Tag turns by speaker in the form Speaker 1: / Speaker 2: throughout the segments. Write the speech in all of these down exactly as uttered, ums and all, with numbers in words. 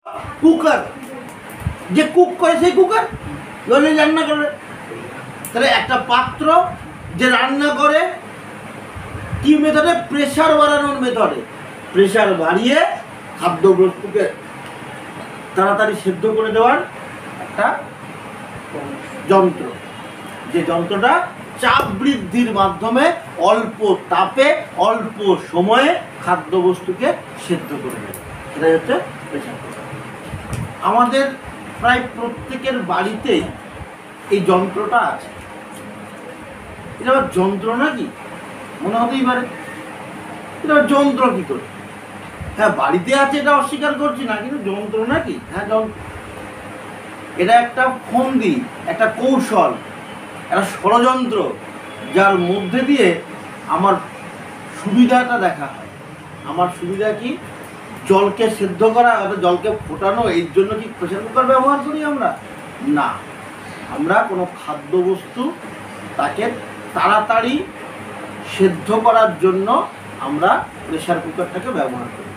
Speaker 1: Cooker, যে cook করে সেই কুকার ধরে রান্না করে। তাহলে একটা পাত্র যে রান্না করে কি মেথডে? প্রেশার বাড়ানোর মেথডে। প্রেশার বাড়িয়ে খাদ্যবস্তুকে তাড়াতাড়ি সেদ্ধ করে দেওয়ার একটা যন্ত্র, যে যন্ত্রটা চাপ বৃদ্ধির মাধ্যমে অল্প তাপে অল্প সময়ে খাদ্যবস্তুকে সেদ্ধ করে দেয়, সেটাই হচ্ছে প্রেশার কুকার। আমাদের প্রায় প্রত্যেকের বাড়িতেই এই যন্ত্রটা আছে। এটা আবার যন্ত্র নাকি মনে হতেই পারে, এটা যন্ত্র কি করে? হ্যাঁ, বাড়িতে আছে, এটা অস্বীকার করছি না, কিন্তু যন্ত্র নাকি? হ্যাঁ, যন্ত্র। এটা একটা ফন্দি, একটা কৌশল, একটা ষড়যন্ত্র, যার মধ্যে দিয়ে আমার সুবিধাটা দেখা হয়। আমার সুবিধা কি? জলকে সেদ্ধ করা, অর্থাৎ জলকে ফোটানো। এর জন্য কি প্রেসার কুকার ব্যবহার করি আমরা? না, আমরা কোনো খাদ্যবস্তু তাকে তাড়াতাড়ি সেদ্ধ করার জন্য আমরা প্রেসার কুকারটাকে ব্যবহার করি।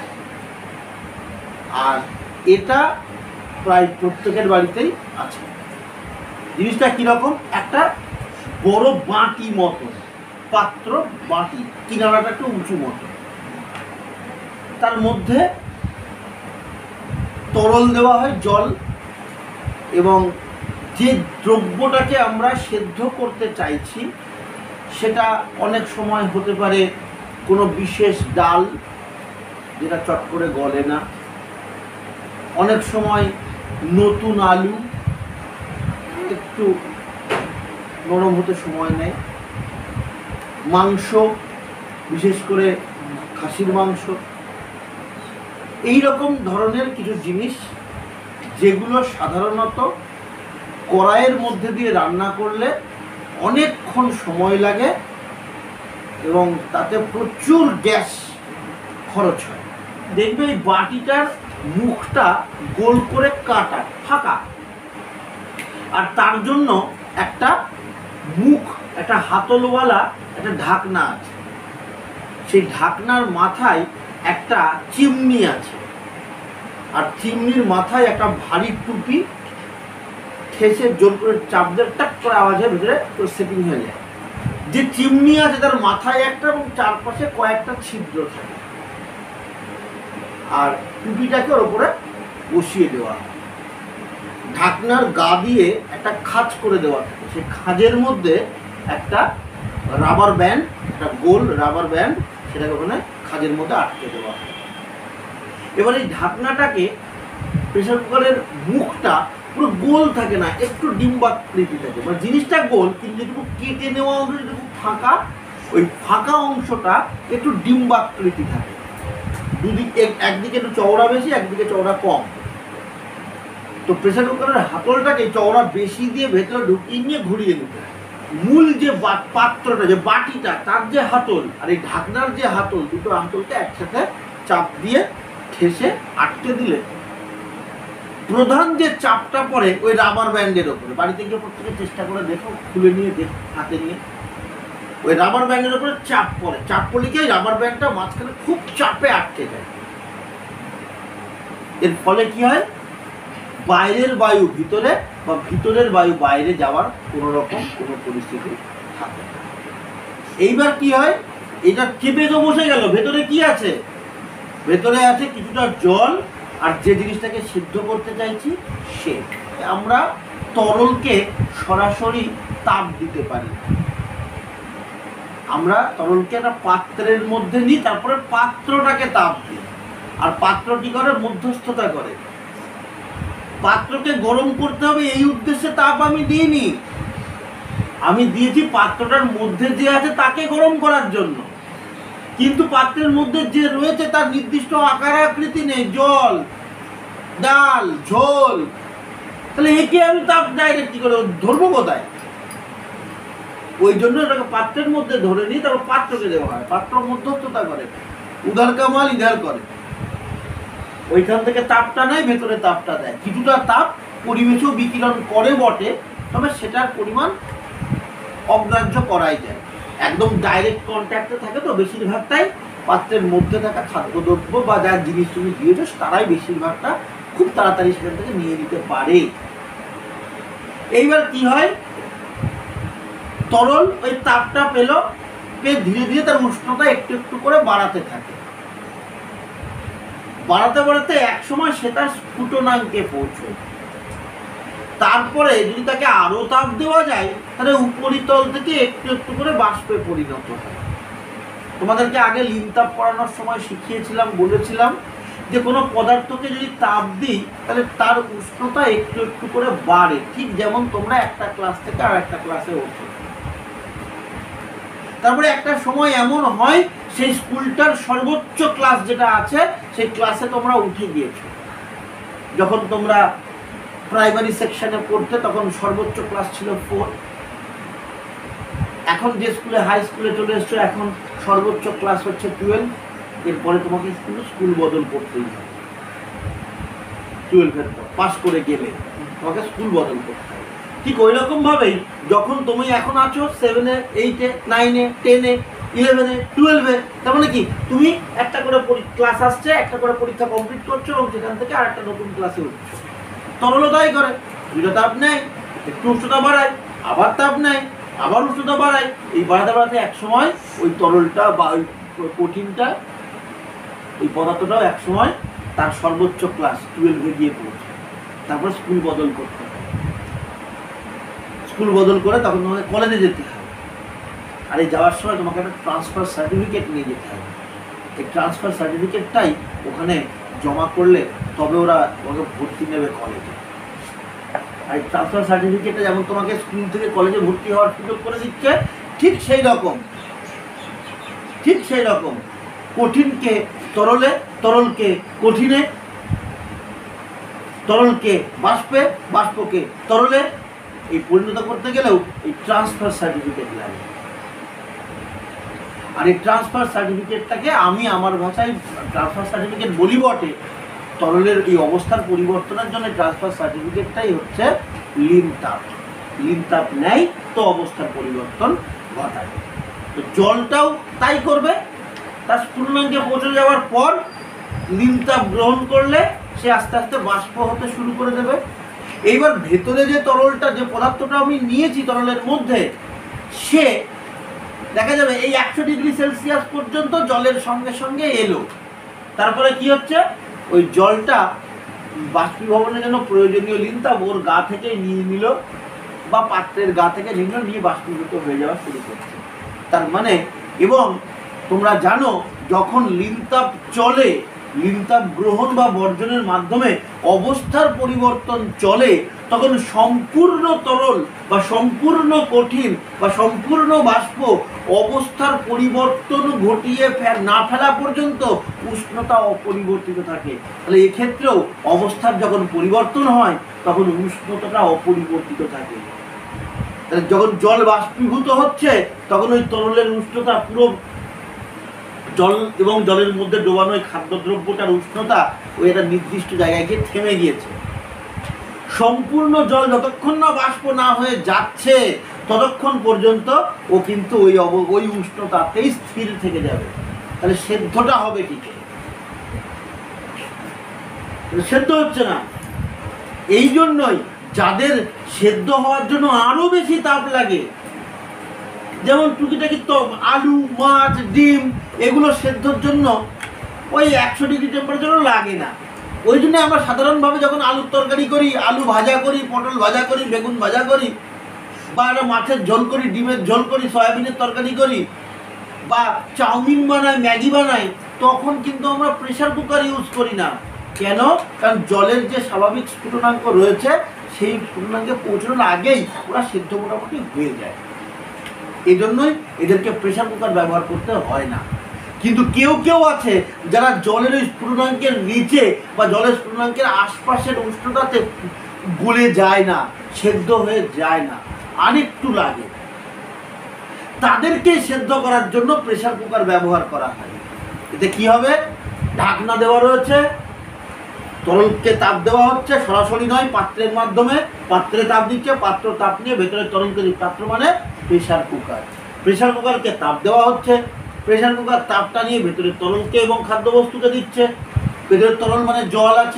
Speaker 1: আর এটা প্রায় প্রত্যেকের বাড়িতেই আছে। জিনিসটা কীরকম? একটা বড় বাটি মতো পাত্র, বাটি কিনারাটা একটু উঁচু মতো, তার মধ্যে তরল দেওয়া হয়, জল, এবং যে দ্রব্যটাকে আমরা সেদ্ধ করতে চাইছি সেটা অনেক সময় হতে পারে কোনো বিশেষ ডাল যেটা চট করে গলে না, অনেক সময় নতুন আলু একটু নরম হতে সময় নেয়, মাংস, বিশেষ করে খাসির মাংস, এই রকম ধরনের কিছু জিনিস যেগুলো সাধারণত কড়াইয়ের মধ্যে দিয়ে রান্না করলে অনেকক্ষণ সময় লাগে এবং তাতে প্রচুর গ্যাস খরচ হয়। দেখবে এই বাটিটার মুখটা গোল করে কাটা, ফাঁকা, আর তার জন্য একটা মুখ, একটা হাতলওয়ালা একটা ঢাকনা আছে। সেই ঢাকনার মাথায় একটা চিমনি আছে, আর চিমনির মাথায় একটা ভারী টুপি, ঠেসে জোর করে চাপ দিয়ে টাক করে আওয়াজের ভিতরে সেটিং হয়ে যায়। যে চিমনি আছে তার মাথায় একটা এবং চারপাশে কয়েকটা ছিদ্র থাকে, আর টুপিটাকে ওর উপরে বসিয়ে দেওয়া হয়। ঢাকনার গা দিয়ে একটা খাঁজ করে দেওয়া থাকে, সেই খাঁজের মধ্যে একটা রাবার ব্যান্ড, একটা গোল রাবার ব্যান্ড, সেটাকে ওখানে খাঁজের মধ্যে আটকে দেওয়া হয়। এবার এই ঢাকনাটাকে, প্রেসার কুকারের মুখটা পুরো গোল থাকে না, একটু ডিম্বাকৃতি থাকে, মানে জিনিসটা গোল কিন্তু যেটুকু কেটে নেওয়া অংশ যেটুকু ফাঁকা, ওই ফাঁকা অংশটা একটু ডিম্বাকৃতি থাকে। দুদিকে, একদিকে একটু চওড়া বেশি, একদিকে চওড়া কম। তো প্রেসার কুকারের হাতলটাকে চওড়া বেশি দিয়ে ভেতরে ঢুকিয়ে নিয়ে ঘুরিয়ে নিতে হয়। মূল যে পাত্রটা, যে বাটিটা, তার যে হাতল আর এই ঢাকনার যে হাতল, দুটো হাতলকে একসাথে চাপ দিয়ে ঠেসে আটকে দিলে প্রধান যে চাপটা পড়ে ওই রাবার ব্যান্ডের ওপরে। বাড়িতে গিয়ে প্রত্যেকে চেষ্টা করে দেখো, খুলে নিয়ে দেখো হাতে নিয়ে, ওই রাবার ব্যান্ডের ওপরে চাপ পড়ে। চাপ পড়লে কি রাবার ব্যান্ডটা মাঝখানে খুব চাপে আটকে যায়। এর ফলে কি হয়? বাইরের বায়ু ভিতরে বা ভিতরের বায়ু বাইরে যাওয়ার কোনো রকম কোনো পরিস্থিতি থাকে না। এইবার কি হয়? এটা চেপে তো বসে গেল, ভেতরে কি আছে? ভেতরে আছে কিছুটা জল, আর যে জিনিসটাকে সিদ্ধ করতে চাইছি সে। আমরা তরলকে সরাসরি তাপ দিতে পারি। আমরা তরলকে একটা পাত্রের মধ্যে নিই, তারপরে পাত্রটাকে তাপ দিই, আর পাত্র কি করে? মধ্যস্থতা করে। পাত্রকে গরম করতে হবে এই উদ্দেশ্যে তাপ আমি দিইনি, আমি দিয়েছি পাত্রটার মধ্যে যে আছে তাকে গরম করার জন্য। কিন্তু পাত্রের মধ্যে যে রয়েছে তার নির্দিষ্ট আকার আকৃতি নেই, জল, ডাল, ঝোল, তাহলে একে আমি তাপ ডাইরেক্ট কি করে ধরবো কোথায়? ওই জন্য এটাকে পাত্রের মধ্যে ধরে নিই, তারপর পাত্রকে দেওয়া হয়। পাত্র মধ্যস্থতা করে, উধার কামাল ইধার করে, ওইখান থেকে তাপটা নেয়, ভেতরে তাপটা দেয়। কিছুটা তাপ পরিবেশেও বিকিরণ করে বটে, তবে সেটার পরিমাণ অগ্রাহ্য করাই যায়। একদম ডাইরেক্ট কন্ট্যাক্টে থাকে তো বেশিরভাগটাই পাত্রের মধ্যে থাকা খাদ্যদ্রব্য বা যার জিনিস তুমি দিয়েছো তারাই বেশিরভাগটা খুব তাড়াতাড়ি সেখান থেকে নিয়ে নিতে পারে। এইবার কি হয়, তরল ওই তাপটা পেল, পেয়ে ধীরে ধীরে তার উষ্ণতা একটু একটু করে বাড়াতে থাকে, বাড়াতে বাড়াতে এক সময় সে তার স্ফুটনাঙ্কে পৌঁছয়। তারপরে যদি তাকে আরো তাপ দেওয়া যায় তাহলে উপরিতল থেকে একটু একটু করে বাষ্পে পরিণত হয়। তোমাদেরকে আগে লিন তাপ পড়ানোর সময় শিখিয়েছিলাম, বলেছিলাম যে কোনো পদার্থকে যদি তাপ দিই তাহলে তার উষ্ণতা একটু একটু করে বাড়ে, ঠিক যেমন তোমরা একটা ক্লাস থেকে আর একটা ক্লাসে ওঠো। তারপরে একটা সময় এমন হয় সেই স্কুলটার সর্বোচ্চ ক্লাস যেটা আছে সেই ক্লাসে তোমরা উঠে গিয়েছো। যখন তোমরা প্রাইমারি সেকশনে পড়তে তখন সর্বোচ্চ ক্লাস ছিল ফোর। এখন যে স্কুলে হাই স্কুলে চলে এসছো এখন সর্বোচ্চ ক্লাস হচ্ছে টুয়েলভ। এরপরে তোমাকে স্কুল স্কুল বদল করতেই হবে, টুয়েলভের পর পাস করে গেলে তোমাকে স্কুল বদল করতে হবে। ঠিক ওই রকম ভাবেই যখন তুমি এখন আছো সেভেনে, এইটে, নাইনে, টেনে, ইলেভেনে, টুয়েলভে, তার মানে কি তুমি একটা করে ক্লাস আসছে, একটা করে পরীক্ষা কমপ্লিট করছো এবং সেখান থেকে আর একটা নতুন ক্লাসে উঠছো। তরলতাই করে, দুটো তাপ নেয়, একটু উষ্ণতা বাড়ায়, আবার তাপ নেয়, আবার উষ্ণতা বাড়ায়, এই বাড়াতে বাড়াতে এক সময় ওই তরলটা বা ওই কঠিনটা, ওই পদার্থটাও এক সময় তার সর্বোচ্চ ক্লাস টুয়েলভে গিয়ে পৌঁছে। তারপর স্কুল বদল করতে হবে, স্কুল বদল করে তখন তোমাকে কলেজে যেতে হবে। আর এই যাওয়ার সময় তোমাকে একটা ট্রান্সফার সার্টিফিকেট নিয়ে যেতে হবে। এই ট্রান্সফার সার্টিফিকেটটাই ওখানে জমা করলে তবে ওরা তোমাকে ভর্তি নেবে কলেজে। আর এই ট্রান্সফার সার্টিফিকেটটা যেমন তোমাকে স্কুল থেকে কলেজে ভর্তি হওয়ার সুযোগ করে দিচ্ছে, ঠিক সেই রকম ঠিক সেই রকম কঠিনকে তরলে, তরলকে কঠিনে, তরলকে বাষ্পে, বাষ্পকে তরলে এই পরিণত করতে গেলেও এই ট্রান্সফার সার্টিফিকেট লাগে। আর এই ট্রান্সফার সার্টিফিকেটটাকে আমি আমার ভাষায় ট্রান্সফার সার্টিফিকেট বলি বটে, তরলের এই অবস্থার পরিবর্তনের জন্য ট্রান্সফার সার্টিফিকেটটাই হচ্ছে লিন তাপ। লিন তাপ নেয় তো অবস্থার পরিবর্তন ঘটায়। তো জলটাও তাই করবে, তার স্ফুটনাঙ্কে পৌঁছে যাওয়ার পর লিন তাপ গ্রহণ করলে সে আস্তে আস্তে বাষ্প হতে শুরু করে দেবে। এইবার ভেতরে যে তরলটা, যে পদার্থটা আমি নিয়েছি তরলের মধ্যে, সে দেখা যাবে এই একশো ডিগ্রি সেলসিয়াস পর্যন্ত জলের সঙ্গে সঙ্গে এলো। তারপরে কি হচ্ছে, ওই জলটা বাষ্পীভবনের জন্য প্রয়োজনীয় লিন তাপ ওর গা থেকে নিয়ে নিল বা পাত্রের গা থেকে নিল, নিয়ে বাষ্পীভূত হয়ে যাওয়া শুরু করছে। তার মানে, এবং তোমরা জানো যখন লিন তাপ চলে, লিন তাপ গ্রহণ বা বর্জনের মাধ্যমে অবস্থার পরিবর্তন চলে, তখন সম্পূর্ণ তরল বা সম্পূর্ণ কঠিন বা সম্পূর্ণ বাষ্প অবস্থার পরিবর্তন ঘটিয়ে না ফেলা পর্যন্ত উষ্ণতা অপরিবর্তিত থাকে। তাহলে এক্ষেত্রেও অবস্থার যখন পরিবর্তন হয় তখন উষ্ণতাটা অপরিবর্তিত থাকে। তাহলে যখন জল বাষ্পীভূত হচ্ছে তখন ওই তরলের উষ্ণতা পুরো জল এবং জলের মধ্যে ডোবানো ওই খাদ্যদ্রব্যটার উষ্ণতা ওই একটা নির্দিষ্ট জায়গায় গিয়ে থেমে গিয়েছে। সম্পূর্ণ জল যতক্ষণ না বাষ্প না হয়ে যাচ্ছে ততক্ষণ পর্যন্ত ও কিন্তু ওই ওই উষ্ণতাতেই স্থির থেকে যাবে। তাহলে সেদ্ধটা হবে কি করে? সেদ্ধ হচ্ছে না। এই জন্যই যাদের সেদ্ধ হওয়ার জন্য আরো বেশি তাপ লাগে, যেমন টুকিটাকি তো আলু, মাছ, ডিম, এগুলো সেদ্ধর জন্য ওই একশো ডিগ্রি টেম্পারেচারও লাগে না। ওই জন্য আমরা সাধারণভাবে যখন আলুর তরকারি করি, আলু ভাজা করি, পটল ভাজা করি, বেগুন ভাজা করি, বা একটা মাছের ঝোল করি, ডিমের ঝোল করি, সয়াবিনের তরকারি করি, বা চাউমিন বানাই, ম্যাগি বানাই, তখন কিন্তু আমরা প্রেশার কুকার ইউজ করি না। কেন? কারণ জলের যে স্বাভাবিক স্ফুটনাঙ্ক রয়েছে সেই স্ফুটনাঙ্কে পৌঁছানোর আগেই ওরা সেদ্ধ মোটামুটি হয়ে যায়। এই জন্যই এদেরকে প্রেশার কুকার ব্যবহার করতে হয় না। কিন্তু কেউ কেউ আছে যারা জলের ওই স্ফুটনাঙ্কের নিচে বা জলের স্ফুটনাঙ্কের আশপাশের উষ্ণতাতে গলে যায় না, সেদ্ধ হয়ে যায় না, আরেকটু লাগে, তাদেরকে সেদ্ধ করার জন্য প্রেশার কুকার ব্যবহার করা হয়। এতে কি হবে? ঢাকনা দেওয়া রয়েছে, তরলকে তাপ দেওয়া হচ্ছে, সরাসরি নয়, পাত্রের মাধ্যমে, পাত্রে তাপ দিচ্ছে, পাত্র তাপ নিয়ে ভেতরে তরলকে, পাত্র মানে প্রেশার কুকার, প্রেশার কুকারকে তাপ দেওয়া হচ্ছে, প্রেশার কুকার তাপটা নিয়ে ভেতরে তরলকে এবং খাদ্যবস্তুকে দিচ্ছে। ভেতরে তরল মানে জল আছে,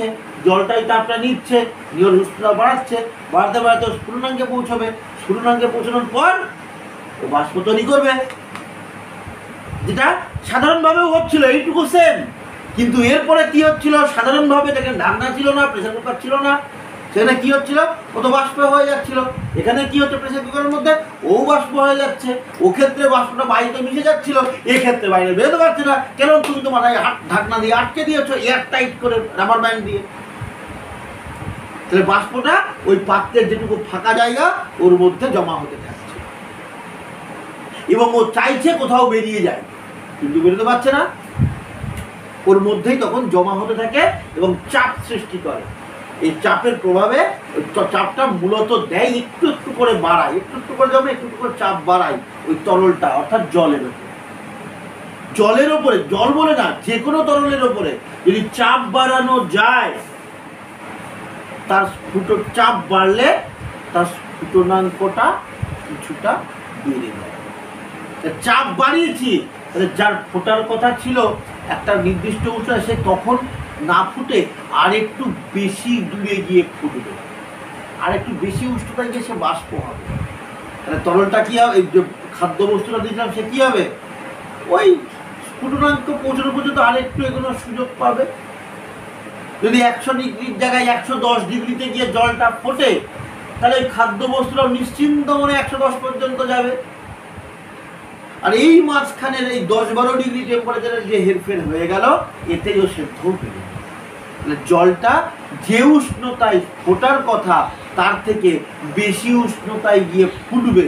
Speaker 1: জলটাই তাপটা নিচ্ছে, নিয়ে উষ্ণতা বাড়াচ্ছে, বাড়াতে বাড়াতে স্ফুটনাঙ্কে পৌঁছবে, স্ফুটনাঙ্কে পৌঁছানোর পর ও বাষ্প তৈরি করবে, যেটা সাধারণভাবেও হচ্ছিল এইটুকু সেম। কিন্তু এরপরে কি হচ্ছিল, সাধারণভাবে দেখেন ঢাকনা ছিল না, প্রেসার কুকার ছিল না, সেখানে কি হচ্ছিল, ও তো বাষ্প হয়ে যাচ্ছিল। এখানে কি হচ্ছে, প্রেসার কুকারের মধ্যে ও বাষ্প হয়ে যাচ্ছে, ও ক্ষেত্রে বাষ্পটা বাইরে মিশে যাচ্ছিল, এক্ষেত্রে বাইরে বেরোতে পারছে না। কেন, তুমি তো মাথায় ঢাকনা দিয়ে আটকে দিয়েছো এয়ার টাইট করে রাবার ব্যান্ড দিয়ে। তাহলে বাষ্পটা ওই পাত্রের যেটুকু ফাঁকা জায়গা ওর মধ্যে জমা হতে থাকছে, এবং ও চাইছে কোথাও বেরিয়ে যায় কিন্তু বেরোতে পারছে না, ওর মধ্যেই তখন জমা হতে থাকে এবং চাপ সৃষ্টি করে। এই চাপের প্রভাবে চাপটা মূলত দেয় একটু একটু করে বাড়ায়, একটু একটু করে জমে, একটু একটু করে চাপ বাড়ায় ওই তরলটা, অর্থাৎ জলের উপরে। জলের ওপরে, জল বলে না, যে কোনো তরলের ওপরে যদি চাপ বাড়ানো যায়, তার স্ফুটন চাপ বাড়লে তার স্ফুটনাঙ্কটা কিছুটা বেড়ে যায়। চাপ বাড়িয়েছি, যার ফোটার কথা ছিল একটা নির্দিষ্ট উষ্ণতায়, সে তখন না ফুটে আর একটু বেশি দূরে গিয়ে ফুটবে, আর একটু বেশি উষ্ণতায় গিয়ে সে বাষ্প হবে। তাহলে তরলটা কি হবে, এই যে খাদ্য বস্তুটা দিয়েছিলাম সে কি হবে, ওই স্ফুটনাঙ্ক পৌঁছানো পর্যন্ত আর একটু এগোনোর সুযোগ পাবে। যদি একশো ডিগ্রির জায়গায় একশো দশ ডিগ্রিতে গিয়ে জলটা ফোটে, তাহলে ওই খাদ্য বস্তুটাও নিশ্চিন্ত মনে একশো দশ পর্যন্ত যাবে। আর এই মাঝখানের এই দশ বারো ডিগ্রি টেম্পারেচারের যে হেরফের হয়ে গেল, এতেই ও সেদ্ধ হয়ে গেল। মানে জলটা যে উষ্ণতায় ফোটার কথা তার থেকে বেশি উষ্ণতায় গিয়ে ফুটবে,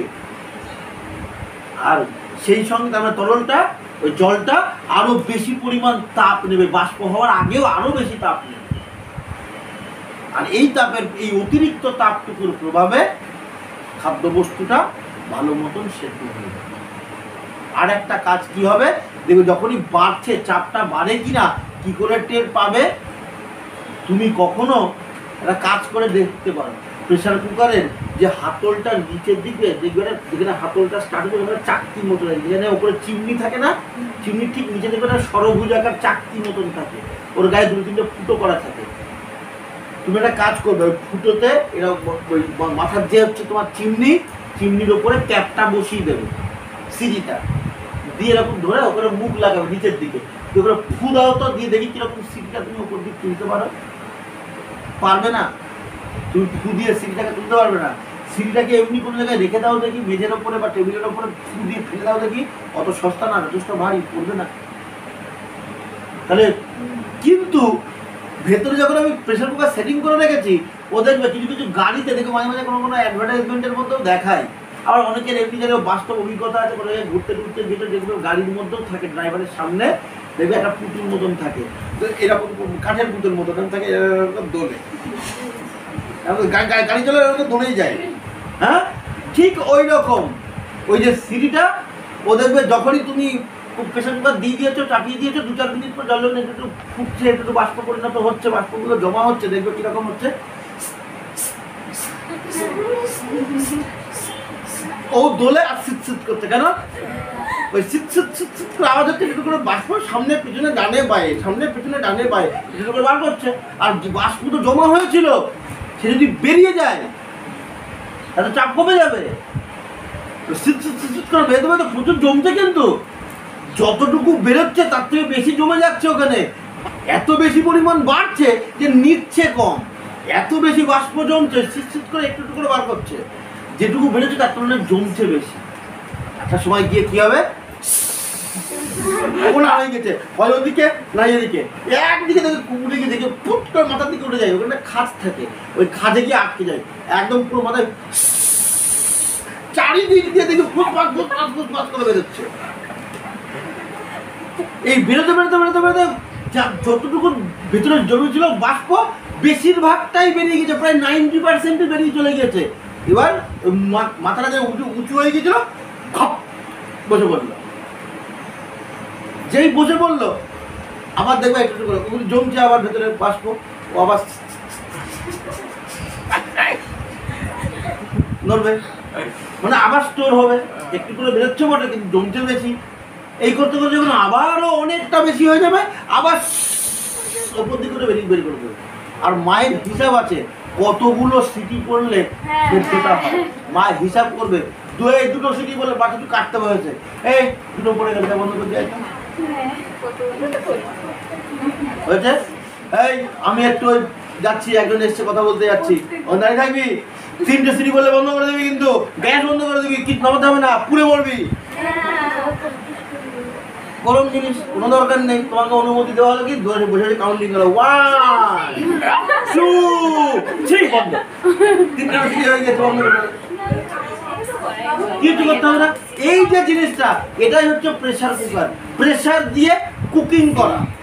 Speaker 1: আর সেই সঙ্গে তার তরলটা, ওই জলটা আরো বেশি পরিমাণ তাপ নেবে, বাষ্প হওয়ার আগেও আরো বেশি তাপ নেবে। আর এই তাপের, এই অতিরিক্ত তাপটুকুর প্রভাবে খাদ্যবস্তুটা ভালো মতন সেদ্ধ হয়ে যাবে। আর একটা কাজ কি হবে, দেখো যখনই বাড়ছে, চাপটা বাড়ে কিনা কি করে টের পাবে, তুমি কখনো একটা কাজ করে দেখতে পারো, প্রেসার কুকারের যে হাতলটার নিচের দিকে দেখবে, যেখানে হাতলটা স্টার্ট করে চাকতি মতন, যেখানে ওপরে চিমনি থাকে না, চিমনির ঠিক নিচে দেখবে একটা সরভুজাকার চাকতি মতন থাকে, ওর গায়ে দুটো তিনটে ফুটো করা থাকে। তুমি একটা কাজ করবে, ওই ফুটোতে এরকম মাথার যে হচ্ছে তোমার চিমনি, চিমনির ওপরে ক্যাপটা বসিয়ে দেবে, সিঁড়িটা দিয়ে এরকম ধরে ওপরে মুখ লাগাবে নিচের দিকে, ওপরে ফু দাও তো, দিয়ে দেখি কিরকম সিঁড়িটা তুমি ওপর দিকে তুলতে পারো। পারবে না, তুমি ফু দিয়ে সিঁড়িটাকে তুলতে পারবে না। সিঁড়িটাকে এমনি কোনো জায়গায় রেখে দাও দেখি, মেঝের ওপরে বা টেবিলের ওপরে ফু দিয়ে ফেলে দাও দেখি, অত সস্তা না, যথেষ্ট ভারী, পড়বে না। তাহলে কিন্তু ভেতরে যখন আমি প্রেসার কুকার সেটিং করে রেখেছি, ও দেখবে কিছু কিছু গাড়িতে দেখে মাঝে মাঝে কোনো কোনো অ্যাডভার্টাইজমেন্টের মধ্যেও দেখায়, আবার অনেকের এমনি জায়গায় বাস্তব অভিজ্ঞতা আছে, কোনো জায়গায় ঘুরতে ঘুরতে যেটা দেখবে গাড়ির মধ্যেও থাকে, ড্রাইভারের সামনে দেখবে একটা পুতুল মতন থাকে, এরকম কাঠের পুতুল মতন থাকে, এরকম দোলে, গাড়ি চলে এরকম দোলেই যায়। হ্যাঁ, ঠিক ওই রকম ওই যে সিঁড়িটা, ও দেখবে যখনই তুমি প্রেসার কুকার দিয়ে দিয়েছো, চাপিয়ে দিয়েছো, দু চার মিনিট পর জল একটু একটু ফুটছে, একটু বাষ্প পরিণত হচ্ছে, বাষ্পগুলো জমা হচ্ছে, দেখবে কিরকম হচ্ছে, ও দোলে আর শীত শীত করছে। কেন, ওই শীত শীত শীত শীত করে আওয়াজ হচ্ছে, একটু করে বাষ্প সামনে পিছনে ডানে বায়ে, সামনে পিছনে ডানে বায়ে একটু করে বার করছে। আর বাষ্প তো জমা হয়েছিল, সে যদি বেরিয়ে যায় তাহলে চাপ কমে যাবে। শীত শীত শীত করে বেরোতে বেরোতে প্রচুর জমছে, কিন্তু যতটুকু বেরোচ্ছে তার থেকে বেশি জমে যাচ্ছে ওখানে, এত বেশি পরিমাণ বাড়ছে যে নিচ্ছে কম, এত বেশি বাষ্প জমছে, শীত শীত করে একটু একটু করে বার করছে, যেটুকু বেরোচ্ছে তার তুলনায় জমছে বেশি। একটা সময় গিয়ে কি হবে, ওগুলো হয়ে গেছে, হয় ওদিকে না এদিকে, একদিকে দেখে কুকুরে গিয়ে দেখে ফুট করে মাথার দিকে উঠে যায়, ওখানে খাঁজ থাকে, ওই খাঁজে গিয়ে আটকে যায়, একদম পুরো মাথায় চারিদিক দিয়ে দেখে ফুট পাঁচ ফুট পাঁচ ফুট পাঁচ করে বেরোচ্ছে। এই বেরোতে বেরোতে বেরোতে বেরোতে যতটুকু ভেতরে জমেছিল বাষ্প বেশিরভাগটাই বেরিয়ে গেছে, প্রায় নাইনটি পার্সেন্টই বেরিয়ে চলে গেছে। এবার মাথাটা যে উঁচু উঁচু হয়ে গেছিল, খপ বসে পড়লো, যেই বসে পড়লো আবার দেখবে একটু করে ওগুলো জমছে, আবার ভেতরে বাষ্প, ও আবার নড়বে, মানে আবার স্টোর হবে, একটু করে বেরোচ্ছে বটে কিন্তু জমছে বেশি। এই করতে করতে যখন আবারও অনেকটা বেশি হয়ে যাবে, আবার ওপর দিকে করে বেরিয়ে বেরিয়ে করে দেবে, আর মায়ের হিসাব আছে কতগুলো সিটি পড়লে সেটা হয়। মা হিসাব করবে দু এই দুটো সিটি পড়লে বাকি একটু কাটতে হয়েছে, এই দুটো পড়ে গেলে বন্ধ করে দিয়ে হয়েছে। এই আমি একটু যাচ্ছি, একজন এসছে কথা বলতে যাচ্ছি, ও দাঁড়িয়ে থাকবি, তিনটে সিটি করলে বন্ধ করে দিবি, কিন্তু গ্যাস বন্ধ করে দিবি, কি নামাতে হবে না, পুড়ে মরবি। গরম জিনিস কোনো দরকার নেই, তোমাকে অনুমতি দেওয়া হলো কি বসে বসে কাউন্টিং করো, ওয়ান টু থ্রি, বন্ধ। তিনটা সিটি হয়ে গেছে, বন্ধ করে কিছু করতে হবে না। এই যে জিনিসটা, এটাই হচ্ছে প্রেসার কুকার, প্রেসার দিয়ে কুকিং করা।